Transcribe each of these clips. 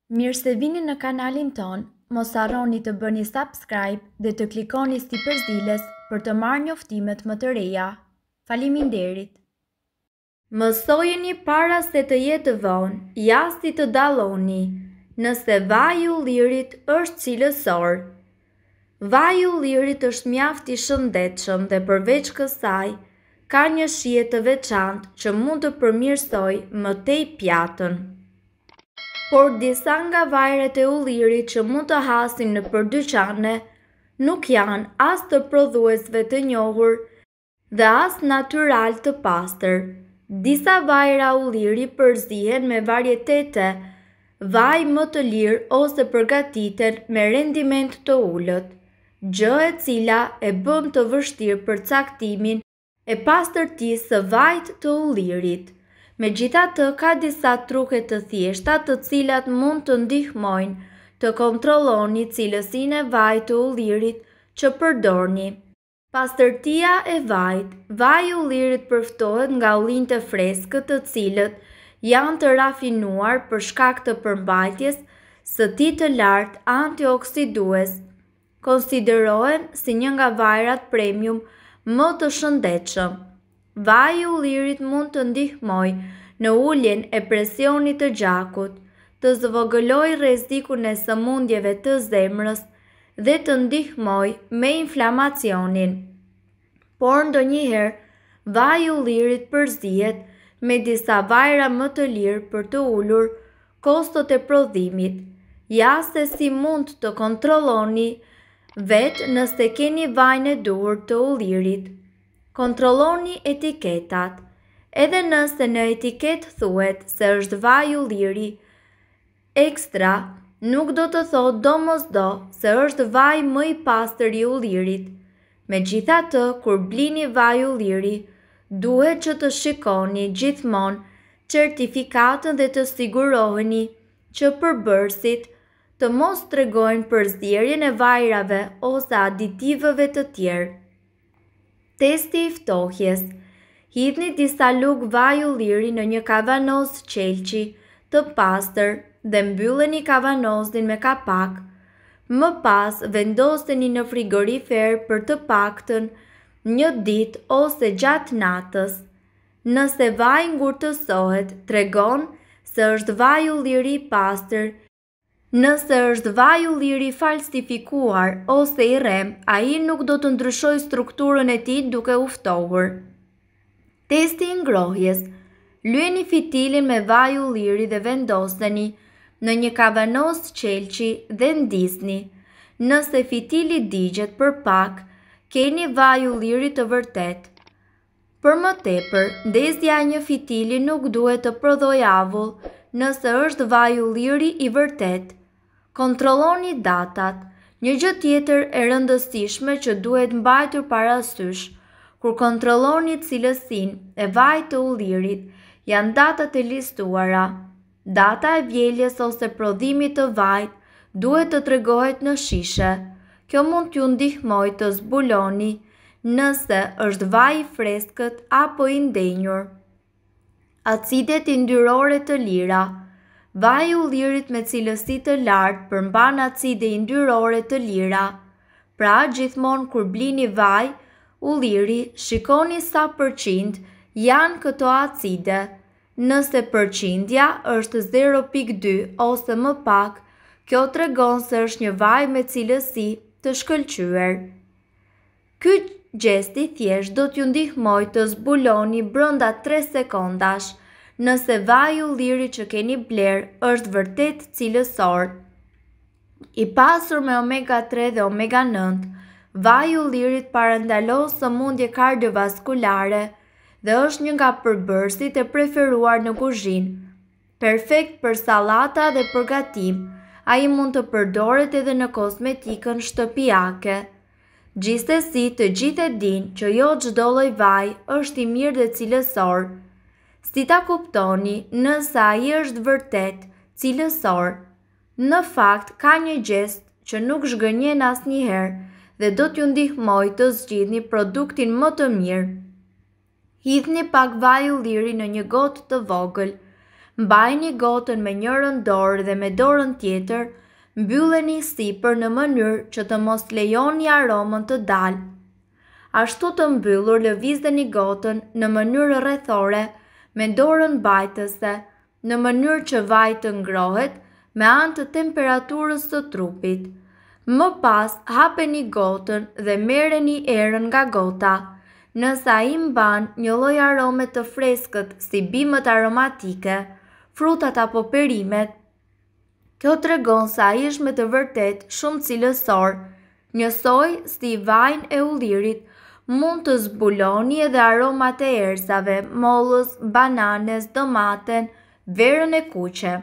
Mirë se vini në kanalin ton, mos harroni të bëni subscribe dhe të klikoni si përzdiles për të marrë njoftimet më të reja. Faleminderit! Mësojeni para se të jetë vonë, jasti të dalloni, nëse vaji i ullirit është cilësor. Vaji i ullirit është mjaft i shëndetshëm dhe përveç kësaj, ka një shije të veçantë që mund të përmirësojë më tej pjatën. Por disa nga vajrat e ullirit që mund të hasim në përdyqane nuk janë as të prodhuesve të njohur dhe as natyral të pastër. Disa vajra ulliri përzihen me varietete vaj më të lirë ose përgatiten me rendiment të ullët, gjë e cila e bën të vështirë përcaktimin e pastërtisë së vajit të ullirit. Megjithatë, ka disa truke të thjeshta të cilat mund të ndihmojnë të kontrolloni cilësinë e vajit të ullirit që përdorni. Pastërtia e vajit. Vaji i ullirit përftohet nga ullinjtë freskët të cilët janë të rafinuar për shkak të përmbajtjes së tij të lartë antioksidues. Konsiderohen si një nga vajrat premium më të shëndetshëm. Vaji i ullirit mund të ndihmojë në uljen e presionit të gjakut, të zvogëlojë rrezikun e sëmundjeve të zemrës dhe të ndihmojë me inflamacionin. Por ndonjëherë vaji i ullirit përzihet me disa vajra më të lirë për të ulur kostot e prodhimit. Ja se si mund të kontrolloni vetë nëse keni vajin e duhur të ullirit. Kontrolloni etiketat. Edhe nëse në etiket thuhet se është vaj ulliri ekstra, nuk do të thotë domosdo se është vaj më i pastër i ullirit. Megjithatë, kur blini vaj ulliri, duhet që të shikoni gjithmonë certifikatën dhe të siguroheni që përbërësit të mos tregojnë përzierjen e vajrave ose aditivëve të tjerë. Testi i ftohjes. Hidhni disa lugë vaj ulliri në një kavanoz qelçi të pastër dhe mbylleni kavanozin me kapak. Më pas vendoseni në frigorifer për të paktën një ditë ose gjatë natës. Nëse vaji ngurtësohet, tregon se është vaj ulliri i pastër. Nëse është vaj ulliri falsifikuar ose i rrem, ai nuk do të ndryshojë strukturën e tij duke u ftohur. Testi i ngrohjes. Lyeni fitilin me vaj ulliri dhe vendoseni në një kavanoz qelçi dhe ndisni. Nëse fitili digjet për pak, keni vaj ulliri të vërtet. Për më tepër, ndezja e një fitili nuk duhet të prodhojë avull nëse është vaj ulliri i vërtet. Kontrolloni datat. Një gjë tjetër e rëndësishme që duhet mbajtur parasysh kur kontrolloni cilësinë e vajit të ullirit janë datat e listuara. Data e vjeljes ose prodhimit të vajit duhet të tregohet në shishe. Kjo mund t'ju ndihmojë të zbuloni nëse është vaj i freskët apo i ndenjur. Acidet yndyrore të lira. Vaji i ullirit me cilësi të lartë përmban acide yndyrore të lira. Pra, gjithmonë kur blini vaj ulliri, shikoni sa përqind janë këto acide. Nëse përqindja është 0.2 ose më pak, kjo tregon se është një vaj me cilësi të shkëlqyer. Ky gjest i thjesht do t'ju ndihmojë të zbuloni brenda 3 sekondash nëse vaji ulliri që keni bler është vërtet cilësor. I pasur me omega 3 dhe omega 9, vaji ullirit parandalon sëmundje kardiovaskulare dhe është një nga përbërësit e preferuar në kuzhinë. Perfekt për sallata dhe përgatim, ai mund të përdoret edhe në kozmetikën shtëpiake. Gjithsesi, të gjithë e dinë që jo çdo lloj vaji është i mirë dhe cilësor. Si ta kuptoni nëse ai është vërtet cilësor? Në fakt, ka një gjest që nuk zhgënjen asnjëherë dhe do t'ju ndihmojë të zgjidhni produktin më të mirë. Hidhni pak vaj ulliri në një gotë të vogël. Mbajini gotën me njërën dorë dhe me dorën tjetër mbylleni sipër në mënyrë që të mos lejoni aromën të dalë. Ashtu të mbyllur lëvizdeni gotën në mënyrë rrethore me dorën mbajtëse në mënyrë që vaji të ngrohet me anë të temperaturës së trupit. Më pas hapeni gotën dhe merreni erën nga gota. Nëse ai mban një lloj arome të freskët si bimët aromatike, frutat apo perimet, kjo tregon se ai është me të vërtet shumë cilësor. Një soj si vajin e ullirit mund të zbuloni edhe aromat e erëzave, mollës, bananes, domaten, verën e kuqe.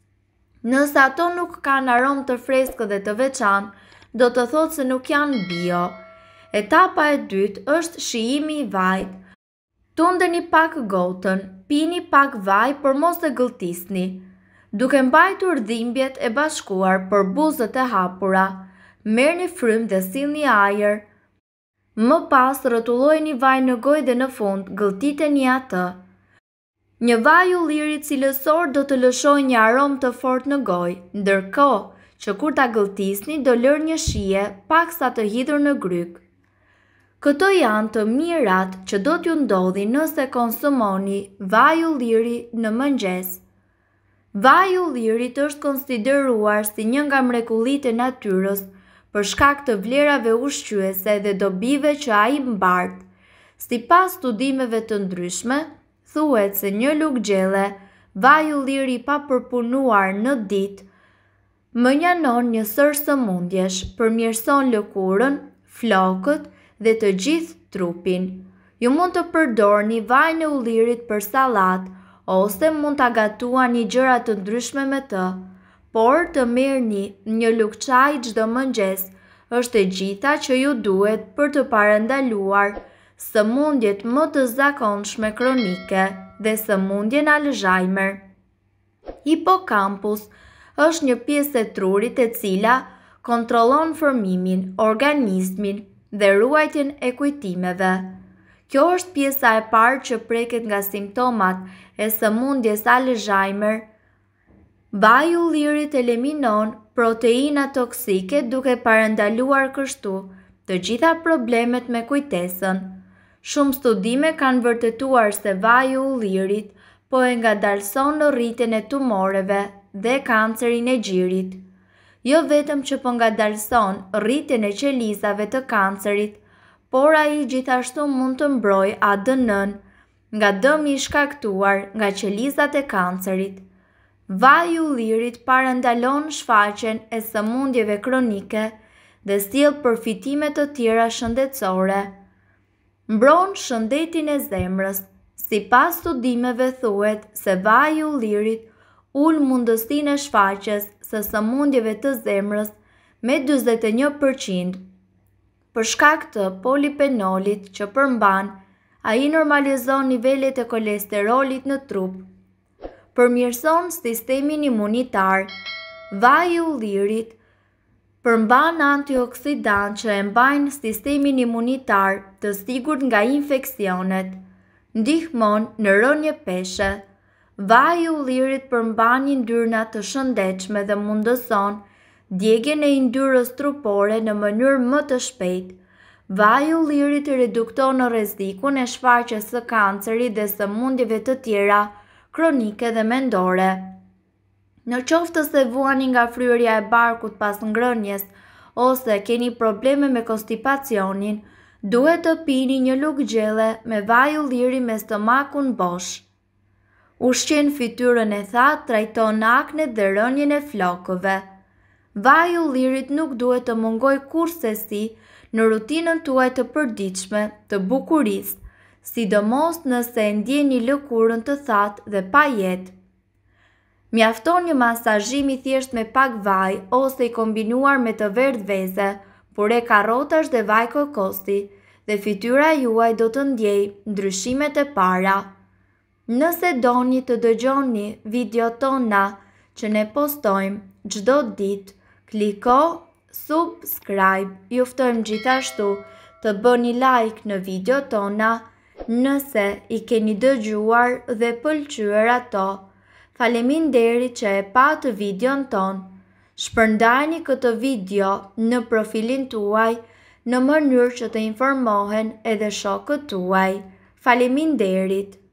Nëse ato nuk kanë aromë të freskët dhe të veçantë, do të thotë se nuk janë bio. Etapa e dytë është shijimi i vajit. Tundeni pak gotën, pini pak vaj për mos e gëlltisni, duke mbajtur dhimbjet e bashkuar për buzët e hapura. Merrni frymë dhe sillni ajër. Më pas rrotullojeni vaj në gojë dhe në fund gëlltiteni atë. Një vaj ulliri cilësor do të lëshojë një aromë të fortë në gojë, ndërkohë që kur ta gëlltisni do lërë një shije paksa të hidhur në gryk. Këto janë të mirat që do t'ju ndodhi nëse konsumoni vaj ulliri në mëngjes. Vaji i ullirit është konsideruar si një nga mrekullitë e natyrës për shkak të vlerave ushqyese dhe dobive që ai mbart. Sipas studimeve të ndryshme, thuhet se një lugë gjelle, vaji i ullirit pa përpunuar në ditë, mënjanon një sër sëmundjesh, përmirëson lëkurën, flokët dhe të gjithë trupin. Ju mund të përdorni vajin e ullirit për sallatë ose mund ta gatuani gjëra të ndryshme me të, por të merrni një lugë çaji çdo mëngjes është e gjitha që ju duhet për të parandaluar sëmundjet më të zakonshme kronike dhe sëmundjen Alzheimer. Hipokampus është një pjesë e trurit e cila kontrollon formimin, organizmin dhe ruajtjen e kujtimeve. Kjo është pjesa e parë që preket nga simptomat e sëmundjes Alzheimer. Vaji i ullirit eliminon proteina toksike duke parandaluar kështu të gjitha problemet me kujtesën. Shumë studime kanë vërtetuar se vaji i ullirit po e ngadalson në rritjen e tumoreve dhe kancerin e gjirit. Jo vetëm që po ngadalson rritjen e qelizave të kancerit, por ai gjithashtu mund të mbrojë ADN-n nga dëmi i shkaktuar nga qelizat e kancerit. Vaji i ullirit parandalon shfaqjen e sëmundjeve kronike dhe sjell përfitime të tjera shëndetësore. Mbron shëndetin e zemrës. Sipas studimeve thuhet se vaji i ullirit ul mundësinë e shfaqjes së sëmundjeve të zemrës me 41%. Për shkak të polipenolit që përmban, ai normalizon nivelet e kolesterolit në trup. Përmirëson sistemin imunitar. Vaji i ullirit përmban antioksidant që e mbajnë sistemin imunitar të sigurt nga infeksionet. Ndihmon në rënje peshe. Vaji i ullirit përmban yndyrna të shëndetshme dhe mundëson djegjen e yndyrës trupore në mënyrë më të shpejtë. Vaji i ullirit redukton rrezikun e shfaqjes së kancerit dhe sëmundjeve të tjera kronike dhe mendore. Në qoftë se vuani nga fryrja e barkut pas ngrënjes ose keni probleme me konstipacionin, duhet të pini një lugë gjelle me vaj ulliri me stomakun bosh. Ushqen fytyrën e thatë, trajton aknet dhe rënjen e flokëve. Vaji i ullirit nuk duhet të mungojë kurrësi në rutinën tuaj të përditshme të bukurisë, sidomos nëse e ndjeni lëkurën të thatë dhe pa jetë. Mjafton një masazhim i thjesht me pak vaj ose i kombinuar me të verdhë veze, pure karrotash dhe vaj kokosi, dhe fytyra juaj do të ndjejë ndryshimet e para. Nëse doni të dëgjoni video tona që ne postojmë çdo ditë, kliko subscribe. Ju ftojmë gjithashtu të bëni like në video tona nëse i keni dëgjuar dhe pëlqyer ato. Faleminderit që e patë videon ton. Shpërndajni këtë video në profilin tuaj në mënyrë që të informohen edhe shokët tuaj. Faleminderit.